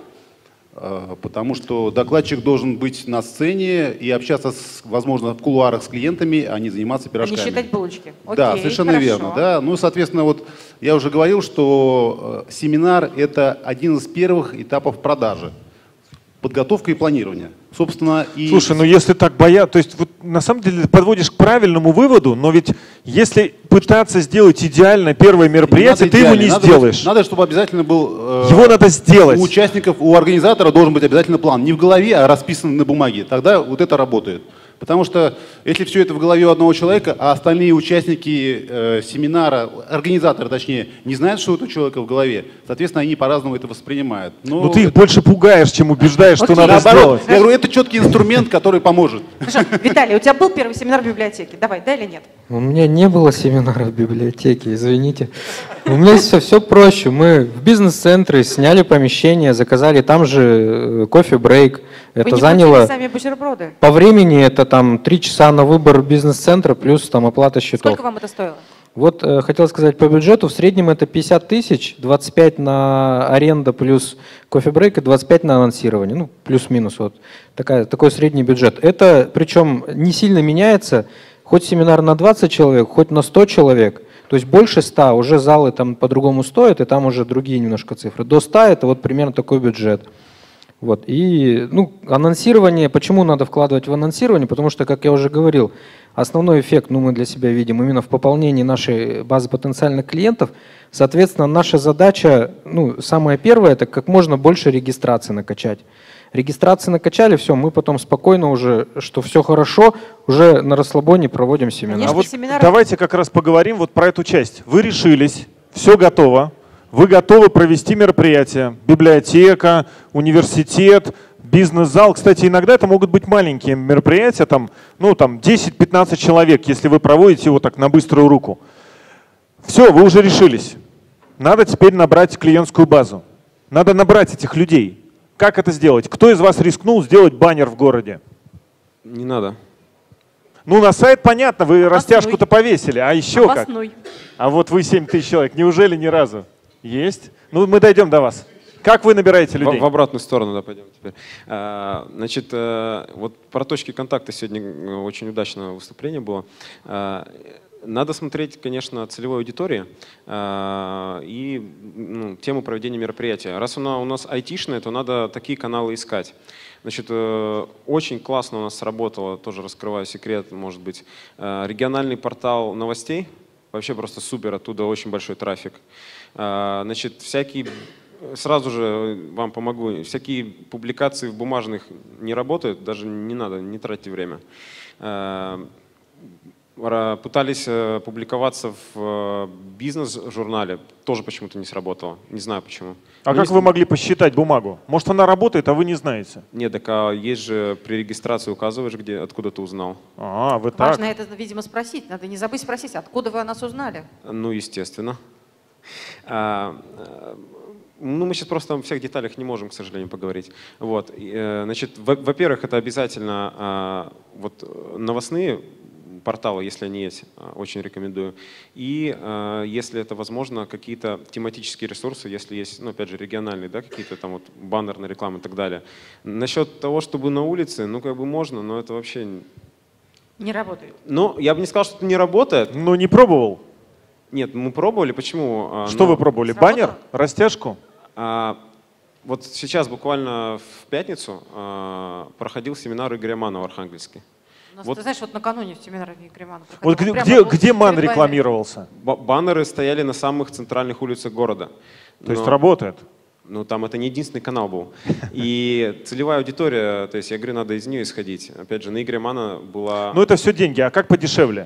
Э, Потому что докладчик должен быть на сцене и общаться, с, возможно, в кулуарах с клиентами, а не заниматься А не пирожками. считать булочки. Да, Окей, совершенно хорошо. верно. Да. Ну, соответственно, вот я уже говорил, что э, семинар – это один из первых этапов продажи. Подготовка и планирование. Собственно, и... Слушай, ну если так боятся, то есть вот на самом деле ты подводишь к правильному выводу, но ведь если пытаться сделать идеально первое мероприятие, Не ты его надо не идеально. сделаешь. Надо, надо, чтобы обязательно был... э, Его надо сделать. У участников, у организатора должен быть обязательно план. Не в голове, а расписан на бумаге. Тогда вот это работает. Потому что если все это в голове у одного человека, а остальные участники э, семинара, организаторы точнее, не знают, что у этого человека в голове, соответственно, они по-разному это воспринимают. Но Ну ты их это- больше пугаешь, чем убеждаешь, что Окей. надо Наоборот, сделать. я говорю, это четкий инструмент, который поможет. Хорошо. Виталий, у тебя был первый семинар в библиотеке? Давай, да или нет? У меня не было семинара в библиотеке, извините. У меня все, все проще. Мы в бизнес-центре сняли помещение, заказали там же э, кофе-брейк. Вы Это не заняло... платили сами бутерброды? По времени это там три часа на выбор бизнес-центра плюс там оплата счетов. Сколько вам это стоило? Вот э, хотел сказать по бюджету, в среднем это пятьдесят тысяч, двадцать пять на аренда плюс кофе-брейк и двадцать пять на анонсирование, ну плюс-минус вот такая, такой средний бюджет. Это причем не сильно меняется, хоть семинар на двадцать человек, хоть на сто человек, то есть больше ста, уже залы там по-другому стоят, и там уже другие немножко цифры. До ста это вот примерно такой бюджет. Вот. И ну, анонсирование, почему надо вкладывать в анонсирование? Потому что, как я уже говорил, основной эффект ну, мы для себя видим именно в пополнении нашей базы потенциальных клиентов. Соответственно, наша задача, ну, самая первая, это как можно больше регистрации накачать. Регистрации накачали, все, мы потом спокойно уже, что все хорошо, уже на расслабоне проводим семинар. Конечно, А вот семинары- давайте как раз поговорим вот про эту часть. Вы решились, все готово, вы готовы провести мероприятие. Библиотека, университет, бизнес-зал. Кстати, иногда это могут быть маленькие мероприятия, там, ну, там десять-пятнадцать человек, если вы проводите его так на быструю руку. Все, вы уже решились. Надо теперь набрать клиентскую базу. Надо набрать этих людей. Как это сделать? Кто из вас рискнул сделать баннер в городе? Не надо. Ну, на сайт понятно, вы Новостной. растяжку-то повесили, а еще как? Новостной. А вот вы семь тысяч человек, неужели ни разу? Есть? Ну, мы дойдем до вас. Как вы набираете В, людей? в обратную сторону, да, пойдем теперь. А, значит, э, вот про точки контакта сегодня э, очень удачное выступление было. А, надо смотреть, конечно, целевой аудитории а, и ну, тему проведения мероприятия. Раз она у нас айтишная, то надо такие каналы искать. Значит, э, очень классно у нас сработало, тоже раскрываю секрет, может быть, э, региональный портал новостей. Вообще просто супер, оттуда очень большой трафик. А, значит, всякие, сразу же вам помогу, всякие публикации в бумажных не работают, даже не надо, не тратьте время. А, Пытались э, публиковаться в э, бизнес-журнале, тоже почему-то не сработало. Не знаю почему. А Ну, как если- вы могли посчитать бумагу? Может, она работает, а вы не знаете? Нет, так а есть же при регистрации указываешь, где, откуда ты узнал. А, вы так. Важно это, видимо, спросить. Надо не забыть спросить, откуда вы о нас узнали? Ну, естественно. А, э, ну, мы сейчас просто о всех деталях не можем, к сожалению, поговорить. Вот. И, э, значит, во- во-первых, это обязательно а, вот, э, новостные порталы, если они есть, а, очень рекомендую. И, а, если это возможно, какие-то тематические ресурсы, если есть, ну, опять же, региональные, да, какие-то там вот баннерные рекламы и так далее. Насчет того, чтобы на улице, ну, как бы можно, но это вообще... Не работает. Ну, я бы не сказал, что это не работает. Ну, не пробовал. Нет, мы пробовали. Почему? А, Что но- вы пробовали? Сработало? Баннер? Растяжку? А, вот сейчас, буквально в пятницу, а, проходил семинар Игоря Мана в Архангельске. У нас, Вот. ты знаешь, вот накануне в семинаре Игоря Мана Вот проходил. где, Прямо где, вот где Ман перед вами. рекламировался? Ба- Баннеры стояли на самых центральных улицах города. То есть Но- работает? Ну, там это не единственный канал был. И целевая аудитория, то есть я говорю, надо из нее исходить. Опять же, на Игоря Мана была Ну, это все деньги. А как подешевле?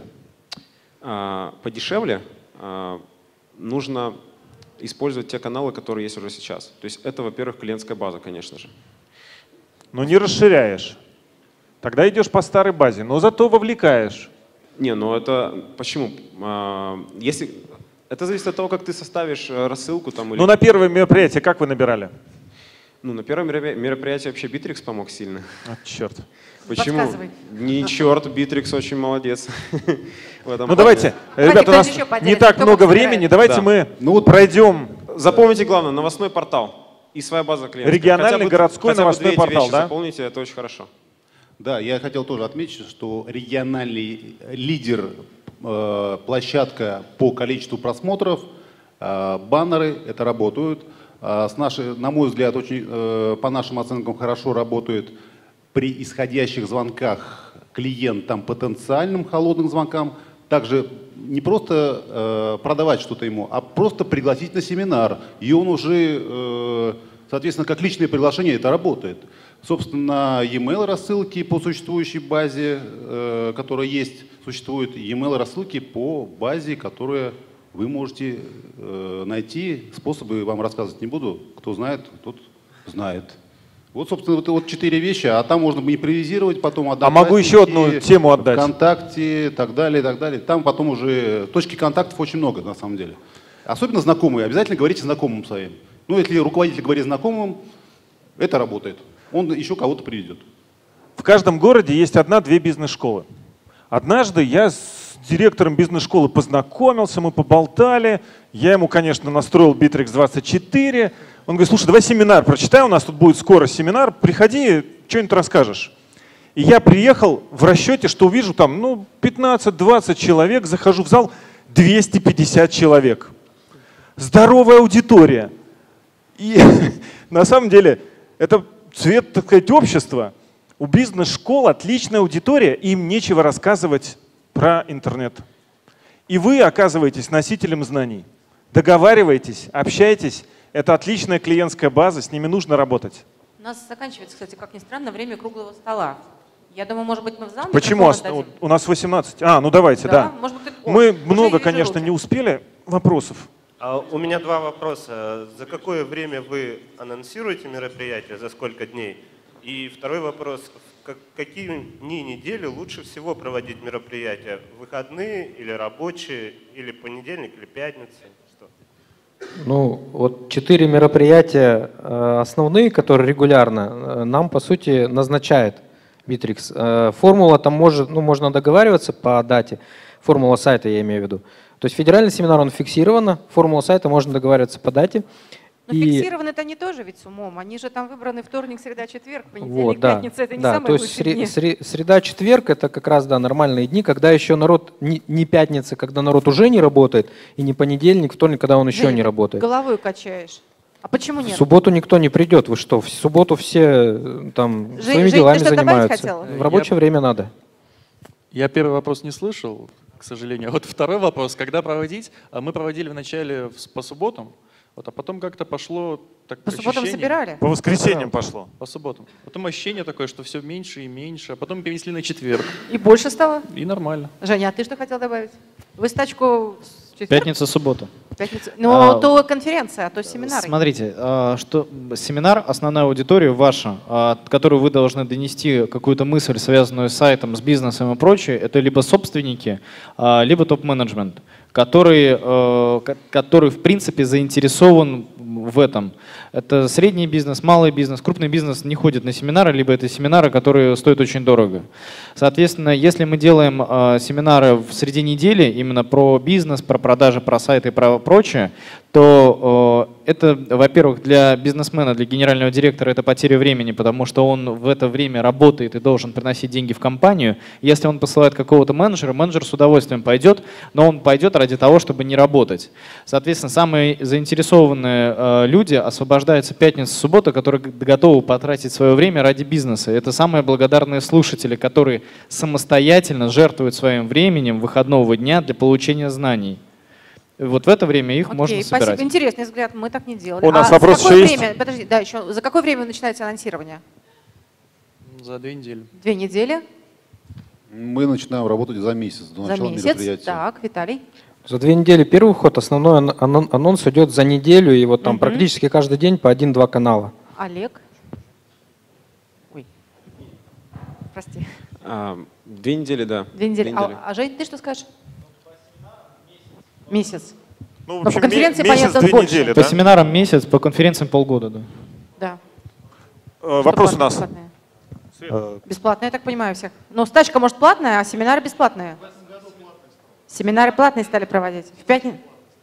а, подешевле. а, нужно использовать те каналы, которые есть уже сейчас. То есть это, во-первых, клиентская база, конечно же. Ну, не расширяешь. Тогда идешь по старой базе, но зато вовлекаешь. Не, ну это почему? А, Если это зависит от того, как ты составишь э, рассылку там или. Ну, на первое мероприятие как вы набирали? Ну, на первом меропри- мероприятии вообще Битрикс помог сильно. А, черт. Почему? Подсказывай. Не черт, Битрикс очень молодец. в этом Ну, плане. давайте, ребята, у кто нас еще не поделится? так Кто много как времени. собирает? Давайте Да. мы Ну вот пройдем. Запомните главное, новостной портал и своя база клиентов. Региональный городской новостной портал, да? Запомните, это очень хорошо. Да, я хотел тоже отметить, что региональный лидер, э, площадка по количеству просмотров, э, баннеры, это работают. Э, с нашей, на мой взгляд, очень, э, по нашим оценкам хорошо работают при исходящих звонках клиентам, потенциальным холодным звонкам. Также не просто э, продавать что-то ему, а просто пригласить на семинар. И он уже, э, соответственно, как личное приглашение это работает. Собственно, e-mail рассылки по существующей базе, э, которая есть, существуют e-mail рассылки по базе, которая вы можете э, найти. Способы вам рассказывать не буду. Кто знает, тот знает. Вот, собственно, вот, вот четыре вещи, а там можно импровизировать, потом отдать. А могу еще одну тему отдать. ВКонтакте, так далее, так далее. Там потом уже точки контактов очень много, на самом деле. Особенно знакомые. Обязательно говорите знакомым своим. Ну, если руководитель говорит знакомым, это работает. Он еще кого-то приведет. В каждом городе есть одна-две бизнес-школы. Однажды я с директором бизнес-школы познакомился, мы поболтали. Я ему, конечно, настроил Битрикс двадцать четыре. Он говорит, слушай, давай семинар прочитай, у нас тут будет скоро семинар, приходи, что-нибудь расскажешь. И я приехал в расчете, что увижу там ну, пятнадцать-двадцать человек, захожу в зал, двести пятьдесят человек. Здоровая аудитория. И на самом деле это цвет, так сказать, общества. У бизнес-школ отличная аудитория, им нечего рассказывать про интернет. И вы оказываетесь носителем знаний. Договаривайтесь, общайтесь. Это отличная клиентская база, с ними нужно работать. У нас заканчивается, кстати, как ни странно, время круглого стола. Я думаю, может быть, мы в зал Почему? микрофон отдадим? У нас восемнадцать. А, ну давайте, да. Может быть, это- Мы О, уже много, вижу конечно, руки. не успели вопросов. А у меня два вопроса. За какое время вы анонсируете мероприятие, за сколько дней? И второй вопрос. В как- какие дни недели лучше всего проводить мероприятия? Выходные или рабочие, или понедельник, или пятница? Что? Ну, вот четыре мероприятия э, основные, которые регулярно э, нам, по сути, назначает Битрикс. Э, Формула там может, ну, можно договариваться по дате. Формула сайта я имею в виду. То есть федеральный семинар, он фиксировано. Формула сайта можно договариваться по дате. Но фиксированы это не тоже ведь с умом. Они же там выбраны вторник, среда, четверг, понедельник, Вот, да, пятница. Это не да, самые то есть лучшие сре- дни. сре- среда, четверг это как раз да, нормальные дни, когда еще народ, не, не пятница, когда народ уже не работает, и не понедельник, вторник, когда он еще Женя, не ты работает. головой качаешь. А почему В нет? субботу никто не придет. Вы что, в субботу все э, там Жень, своими Жень, ты делами что-то добавить занимаются. хотела? В рабочее время надо. Я первый вопрос не слышал, к сожалению. А вот второй вопрос, когда проводить? А Мы проводили вначале в- по субботам. Вот, а потом как-то пошло так, По субботам ощущение- собирали? По воскресеньям Да, пошло. По субботам. Потом ощущение такое, что все меньше и меньше, а потом перенесли на четверг. И больше стало? И нормально. Женя, а ты что хотел добавить? Вы стачку в четверг? Пятница, суббота. Пятница. Ну, А, то конференция, а то семинары. Смотрите, а, что семинар, основная аудитория ваша, а, которую вы должны донести какую-то мысль, связанную с сайтом, с бизнесом и прочее, это либо собственники, а, либо топ-менеджмент, который, э, ко- который в принципе заинтересован в этом. Это средний бизнес, малый бизнес, крупный бизнес не ходит на семинары, либо это семинары, которые стоят очень дорого. Соответственно, если мы делаем э, семинары в среди недели именно про бизнес, про продажи, про сайты и про прочее, то э, это, во-первых, для бизнесмена, для генерального директора это потеря времени, потому что он в это время работает и должен приносить деньги в компанию. Если он посылает какого-то менеджера, менеджер с удовольствием пойдет, но он пойдет ради того, чтобы не работать. Соответственно, самые заинтересованные э, люди освобождаются пятница, суббота, которые г- готовы потратить свое время ради бизнеса. Это самые благодарные слушатели, которые самостоятельно жертвуют своим временем выходного дня для получения знаний. Вот в это время их Окей, можно собирать. спасибо. Интересный взгляд, мы так не делали. У нас а вопрос за какое еще есть? время, подожди, да, еще, за какое время вы начинаете анонсирование? За две недели. Две недели? Мы начинаем работать за месяц до За начала месяц? мероприятия. Так, Виталий. За две недели первый ход, основной ан- анон- анонс идет за неделю, и вот там Мгм. практически каждый день по один-два канала. Олег. Ой. Прости. А, две недели, да. Две недели. Две недели. А, а Жень, ты что скажешь? Месяц. Ну, в Но по общем, конференции, ме- месяц, понятно, две больше. недели, По да? семинарам месяц, по конференциям полгода. Да. Да. Э, Вопрос у Что нас. бесплатное? Э, Бесплатная, я так понимаю, всех. Но стачка, может, платная, а семинары бесплатные. Семинары платные стали проводить. В пятницу?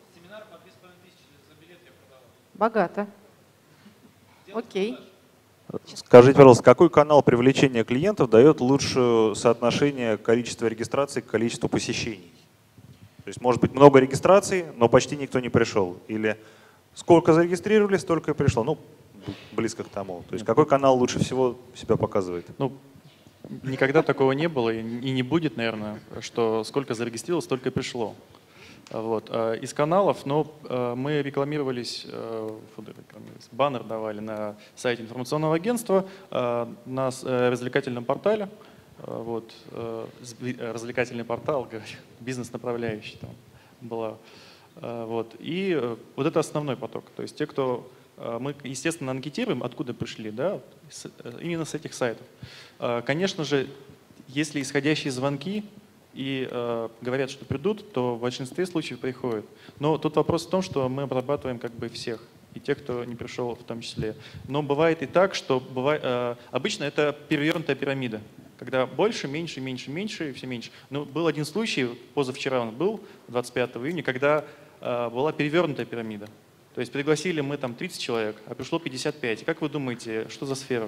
Богато. Окей. Скажите, пожалуйста, какой канал привлечения клиентов дает лучшее соотношение количества регистраций к количеству посещений? То есть может быть много регистраций, но почти никто не пришел. Или сколько зарегистрировали, столько и пришло. Ну, близко к тому. То есть какой канал лучше всего себя показывает? Ну, никогда такого не было и и не будет, наверное, что сколько зарегистрировалось, столько и пришло. Вот. А из каналов, ну, э, мы рекламировались, э, фу, да, рекламировались, баннер давали на сайте информационного агентства, э, на с- э, развлекательном портале. Э, Вот, э, сби- э, развлекательный портал, говорю, бизнес-направляющий там была. Э, Вот. И э, вот это основной поток. То есть те, кто э, мы, естественно, анкетируем, откуда пришли, да, с- э, именно с этих сайтов. Э, Конечно же, если исходящие звонки и э, говорят, что придут, то в большинстве случаев приходят. Но тут вопрос в том, что мы обрабатываем как бы всех, и тех, кто не пришел в том числе. Но бывает и так, что бывает, э, обычно это перевернутая пирамида, когда больше, меньше, меньше, меньше, и все меньше. Но был один случай, позавчера он был, двадцать пятого июня, когда э, была перевернутая пирамида. То есть пригласили мы там тридцать человек, а пришло пятьдесят пять. И как вы думаете, что за сфера?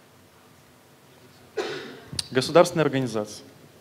Государственная организация.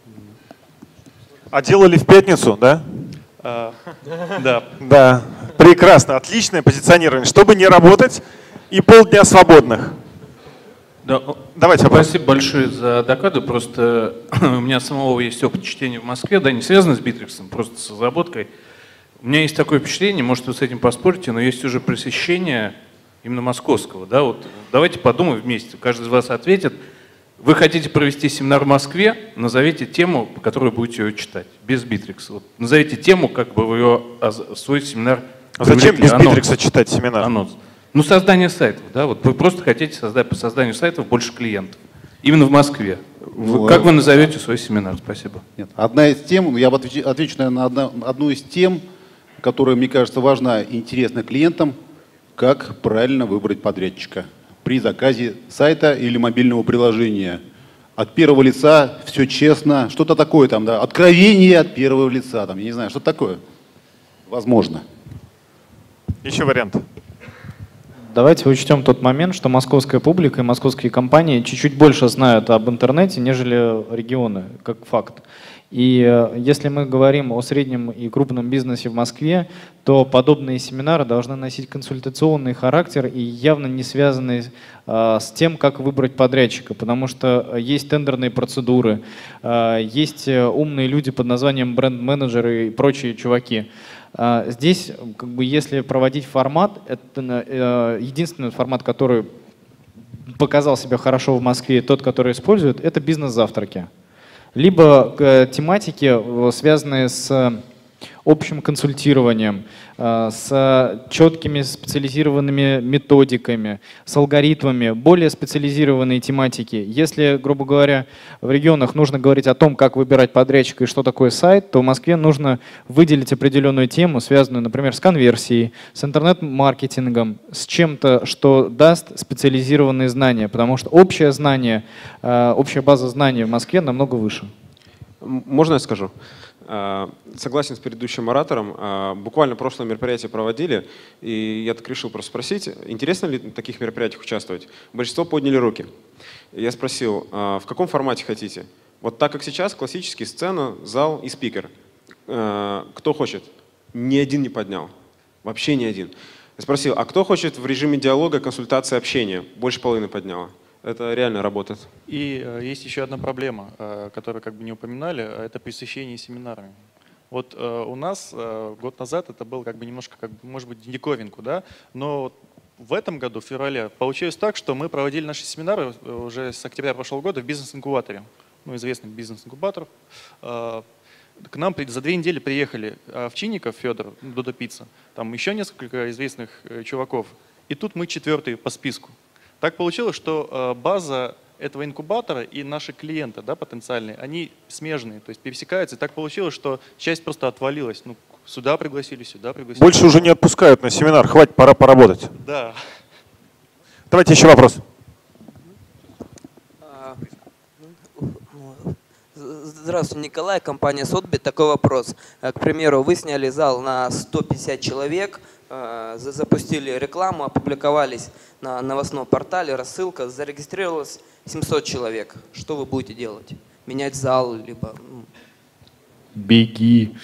А делали в пятницу, да? А, да. Да. Прекрасно, отличное позиционирование. Чтобы не работать и полдня свободных. Да, о, Давайте вопрос. Спасибо большое за доклады. Просто у меня самого есть опыт чтения в Москве, да, не связано с Битриксом, просто с разработкой. У меня есть такое впечатление, может, вы с этим поспорите, но есть уже пресыщение именно московского. Да? Вот давайте подумаем вместе, каждый из вас ответит. Вы хотите провести семинар в Москве, назовите тему, по которой будете ее читать, без Битрикса. Вот назовите тему, как бы вы ее, свой семинар А зачем привлекли. без Анонс. Битрикса читать семинар? Анонс. Ну, создание сайтов, да, вот вы просто хотите создать по созданию сайтов больше клиентов. Именно в Москве. Вы- Ну, как а- вы назовете свой семинар? Спасибо. Нет. Одна из тем, я бы отвечу, отвечу наверное, на одна- одну из тем, которая, мне кажется, важна и интересна клиентам, как правильно выбрать подрядчика при заказе сайта или мобильного приложения. От первого лица все честно, что-то такое там, да, откровение от первого лица, там, я не знаю, что такое. Возможно. Еще вариант. Давайте учтем тот момент, что московская публика и московские компании чуть-чуть больше знают об интернете, нежели регионы, как факт. И э, если мы говорим о среднем и крупном бизнесе в Москве, то подобные семинары должны носить консультационный характер и явно не связаны э, с тем, как выбрать подрядчика, потому что есть тендерные процедуры, э, есть э, умные люди под названием бренд-менеджеры и прочие чуваки. А, Здесь, как бы, если проводить формат, это э, единственный формат, который показал себя хорошо в Москве, тот, который используют, это бизнес-завтраки. Либо э, тематики, э, связанные с общим консультированием, э, с четкими специализированными методиками, с алгоритмами, более специализированные тематики. Если, грубо говоря, в регионах нужно говорить о том, как выбирать подрядчика и что такое сайт, то в Москве нужно выделить определенную тему, связанную, например, с конверсией, с интернет-маркетингом, с чем-то, что даст специализированные знания, потому что общее знание, э, общая база знаний в Москве намного выше. Можно я скажу? Согласен с предыдущим оратором. Буквально прошлое мероприятие проводили, и я так решил просто спросить, интересно ли в таких мероприятиях участвовать. Большинство подняли руки. Я спросил, в каком формате хотите? Вот так, как сейчас, классический сцена, зал и спикер. Кто хочет? Ни один не поднял. Вообще ни один. Я спросил, а кто хочет в режиме диалога, консультации, общения? Больше половины подняла. Это реально работает. И э, есть еще одна проблема, э, которую как бы не упоминали, это пресыщение семинарами. Вот э, у нас э, год назад это было как бы немножко, как бы, может быть, диковинку, да, но в этом году, в феврале, получилось так, что мы проводили наши семинары уже с октября прошлого года в бизнес-инкубаторе, ну, известный бизнес-инкубатор. Э, К нам за две недели приехали Овчинников Федор, Додо Пицца, там еще несколько известных э, чуваков, и тут мы четвертые по списку. Так получилось, что база этого инкубатора и наши клиенты, да, потенциальные, они смежные, то есть пересекаются. И так получилось, что часть просто отвалилась. Ну, сюда пригласили, сюда пригласили. Больше уже не отпускают на семинар, хватит, пора поработать. Да. Давайте еще вопрос. Здравствуйте, Николай, компания Сотби. Такой вопрос. К примеру, вы сняли зал на сто пятьдесят человек, запустили рекламу, опубликовались на новостном портале, рассылка, зарегистрировалось семьсот человек. Что вы будете делать? Менять зал, либо… Беги.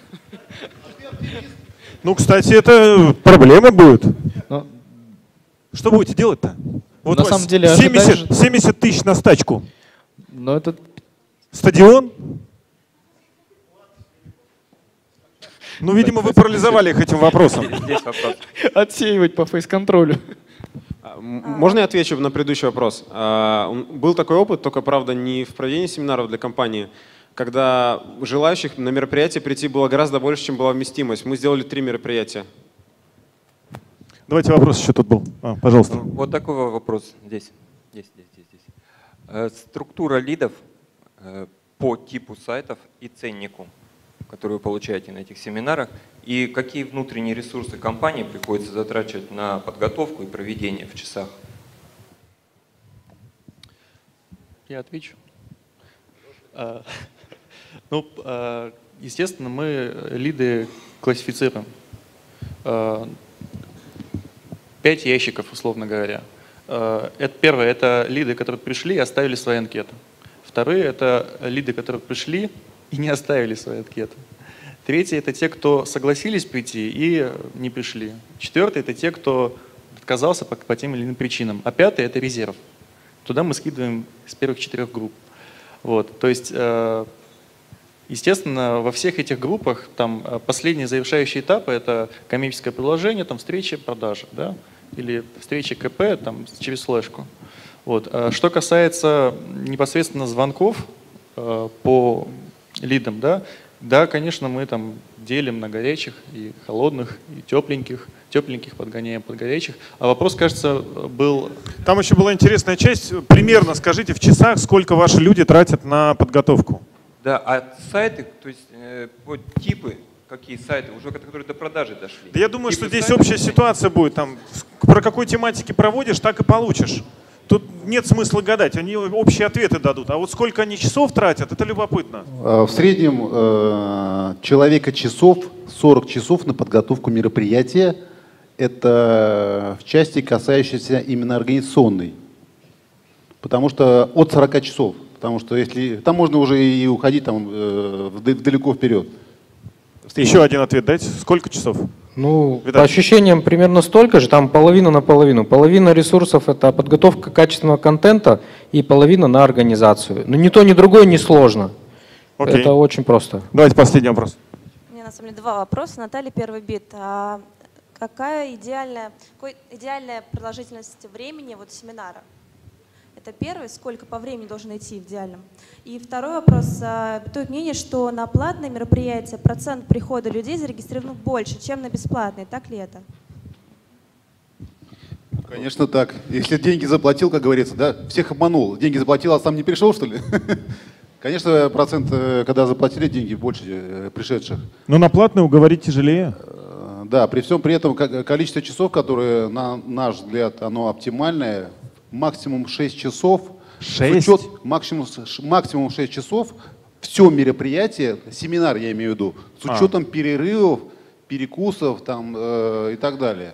Ну, кстати, это проблема будет. Но... Что будете делать-то? Вот на самом деле семьдесят, семьдесят тысяч на стачку. Но это… Стадион? Ну, видимо, вы парализовали их этим вопросом. Здесь вопрос. Отсеивать по фейс-контролю. Можно я отвечу на предыдущий вопрос? Был такой опыт, только, правда, не в проведении семинаров для компании, когда желающих на мероприятие прийти было гораздо больше, чем была вместимость. Мы сделали три мероприятия. Давайте вопрос еще тут был. А, пожалуйста. Вот такой вопрос здесь. Здесь, здесь, здесь, здесь. Структура лидов по типу сайтов и ценнику, который вы получаете на этих семинарах, и какие внутренние ресурсы компании приходится затрачивать на подготовку и проведение в часах? Я отвечу. Ну, естественно, мы лиды классифицируем. Пять ящиков, условно говоря. Это первое, это лиды, которые пришли и оставили свои анкеты. Вторые – это лиды, которые пришли и не оставили свои анкеты. Третье – это те, кто согласились прийти и не пришли. Четвертое – это те, кто отказался по, по тем или иным причинам. А пятое – это резерв. Туда мы скидываем с первых четырех групп. Вот. То есть, естественно, во всех этих группах там последние завершающие этапы – это коммерческое предложение, там, встреча, продажа, да? Или встреча КП там, через флешку. Вот. Что касается непосредственно звонков э, по лидам, да, да, конечно, мы там делим на горячих и холодных, и тепленьких, тепленьких подгоняем под горячих. А вопрос, кажется, был… Там еще была интересная часть. Примерно скажите в часах, сколько ваши люди тратят на подготовку? Да, а сайты, то есть э, вот типы, какие сайты, уже которые до продажи дошли. Да я думаю, типы что здесь сайтов, общая ситуация будет. Там, про какой тематике проводишь, так и получишь. Тут нет смысла гадать, они общие ответы дадут. А вот сколько они часов тратят, это любопытно. В среднем э, человека часов, сорок часов на подготовку мероприятия. Это в части, касающейся именно организационной. Потому что от сорока часов. Потому что если там можно уже и уходить там, э, далеко вперед. Еще один ответ дайте. Сколько часов? Ну, по ощущениям примерно столько же, там половина на половину. Половина ресурсов – это подготовка качественного контента и половина на организацию. Но ни то, ни другое не сложно. Окей. Это очень просто. Давайте последний вопрос. Мне на самом деле, два вопроса. Наталья, первый бит. А какая идеальная, какой, идеальная продолжительность времени вот, семинара? Это первый, сколько по времени должен идти в идеальном. И второй вопрос. Бытует мнение, что на платные мероприятия процент прихода людей зарегистрирован больше, чем на бесплатные. Так ли это? Конечно так. Если деньги заплатил, как говорится, да, всех обманул. Деньги заплатил, а сам не пришел, что ли? Конечно, процент, когда заплатили деньги, больше пришедших. Но на платные уговорить тяжелее. Да, при всем при этом количество часов, которые, на наш взгляд, оно оптимальное, максимум шесть часов. шесть? Учет, максимум, максимум шесть часов. Все мероприятие, семинар я имею в виду, с учетом а. перерывов, перекусов там, э, и так далее.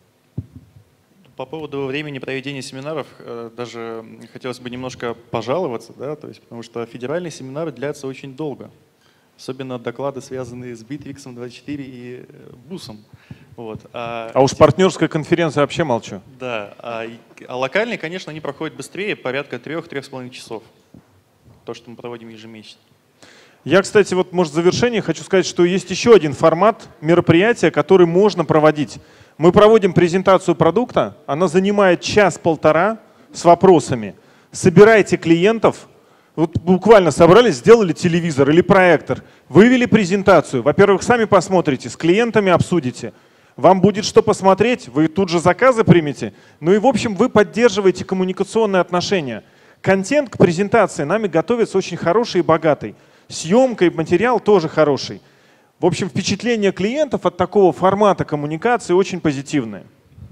По поводу времени проведения семинаров э, даже хотелось бы немножко пожаловаться, да, то есть, потому что федеральные семинары длятся очень долго. Особенно доклады, связанные с Битриксом двадцать четыре и БУСом. Вот. А, а уж партнерская конференция вообще молчу. Да, а, а локальные, конечно, они проходят быстрее, порядка трех-трех с половиной часов. То, что мы проводим ежемесячно. Я, кстати, вот, может, в завершение хочу сказать, что есть еще один формат мероприятия, который можно проводить. Мы проводим презентацию продукта, она занимает час-полтора с вопросами. Собирайте клиентов. Вот буквально собрались, сделали телевизор или проектор, вывели презентацию. Во-первых, сами посмотрите, с клиентами обсудите. Вам будет что посмотреть, вы тут же заказы примете. Ну и в общем вы поддерживаете коммуникационные отношения. Контент к презентации нами готовится очень хороший и богатый. Съемка и материал тоже хороший. В общем, впечатление клиентов от такого формата коммуникации очень позитивное.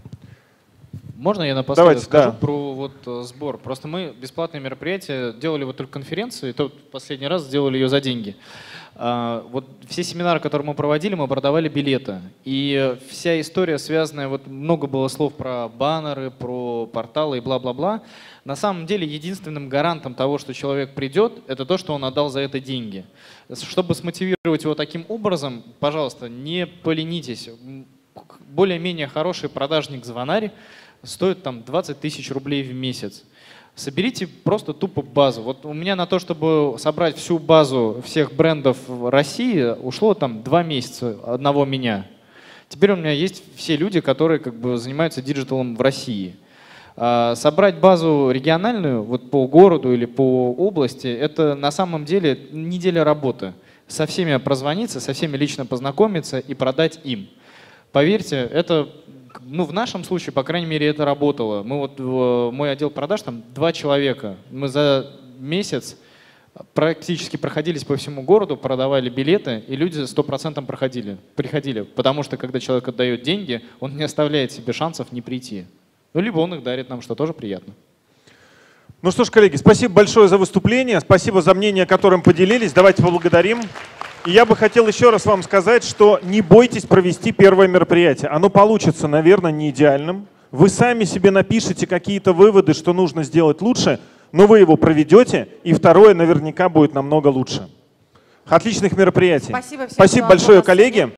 Можно я напоследок Давайте, скажу да. про вот, э, сбор? Просто мы бесплатные мероприятия делали вот только конференцию, и то последний раз сделали ее за деньги. А, вот все семинары, которые мы проводили, мы продавали билеты. И вся история связанная, вот много было слов про баннеры, про порталы и бла-бла-бла. На самом деле единственным гарантом того, что человек придет, это то, что он отдал за это деньги. Чтобы смотивировать его таким образом, пожалуйста, не поленитесь. Более-менее хороший продажник-звонарь стоит там двадцать тысяч рублей в месяц. Соберите просто тупо базу. Вот у меня на то, чтобы собрать всю базу всех брендов в России, ушло там два месяца одного меня. Теперь у меня есть все люди, которые как бы занимаются диджиталом в России. А собрать базу региональную вот по городу или по области, это на самом деле неделя работы. Со всеми прозвониться, со всеми лично познакомиться и продать им. Поверьте, это, ну, в нашем случае, по крайней мере, это работало. Мы вот, мой отдел продаж, там два человека. Мы за месяц практически проходились по всему городу, продавали билеты, и люди сто процентов проходили, приходили. Потому что, когда человек отдает деньги, он не оставляет себе шансов не прийти. Ну, либо он их дарит нам, что тоже приятно. Ну что ж, коллеги, спасибо большое за выступление, спасибо за мнение, которым поделились. Давайте поблагодарим. И я бы хотел еще раз вам сказать, что не бойтесь провести первое мероприятие. Оно получится, наверное, не идеальным. Вы сами себе напишите какие-то выводы, что нужно сделать лучше, но вы его проведете, и второе наверняка будет намного лучше. Отличных мероприятий. Спасибо всем, Спасибо большое, коллеги.